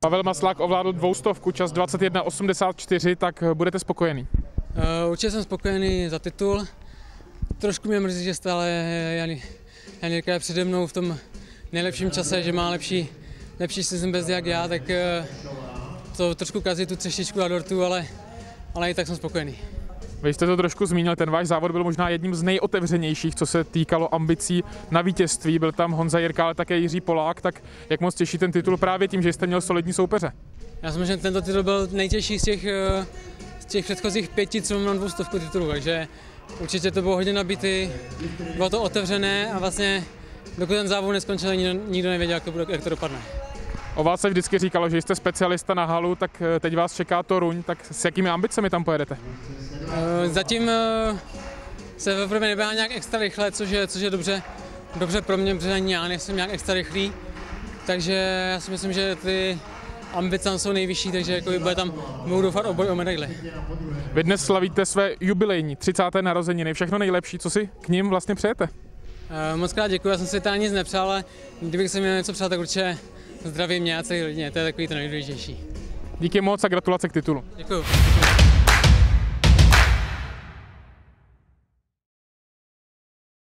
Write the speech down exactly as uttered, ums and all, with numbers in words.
Pavel Maslák ovládl dvoustovku, čas dvacet jedna osmdesát čtyři, tak budete spokojený? Uh, určitě jsem spokojený za titul. Trošku mě mrzí, že stále Jan je přede mnou v tom nejlepším čase, že má lepší, lepší season best jak já, tak uh, to trošku kazí tu třeštičku a dortu, ale, ale i tak jsem spokojený. Vy jste to trošku zmínil, ten váš závod byl možná jedním z nejotevřenějších, co se týkalo ambicí na vítězství. Byl tam Honza Jirka, ale také Jiří Polák, tak jak moc těší ten titul právě tím, že jste měl solidní soupeře? Já si myslím, že tento titul byl nejtěžší z těch, z těch předchozích pěti, co mám dvoustovku titulů, takže určitě to bylo hodně nabitý, bylo to otevřené a vlastně dokud ten závod neskončil, nikdo, nikdo nevěděl, jak to, bude, jak to dopadne. O vás se vždycky říkalo, že jste specialista na halu, tak teď vás čeká Toruň, tak s jakými ambicemi tam pojedete? Zatím se poprvé neběhá nějak extra rychle, což je, což je dobře, dobře pro mě, protože ani já nejsem nějak extra rychlý, takže já si myslím, že ty ambice tam jsou nejvyšší, takže jako bude tam, budu doufat o boj o medaili. Vy dnes slavíte své jubilejní třicáté narozeniny, všechno nejlepší, co si k nim vlastně přejete? Moc krát děkuji, já jsem si tady nic nepřál, ale kdybych se měl něco přát, tak určitě zdraví mě a celé rodině, to je takový to nejdůležitější. Díky moc a gratulace k titulu. Děkuji.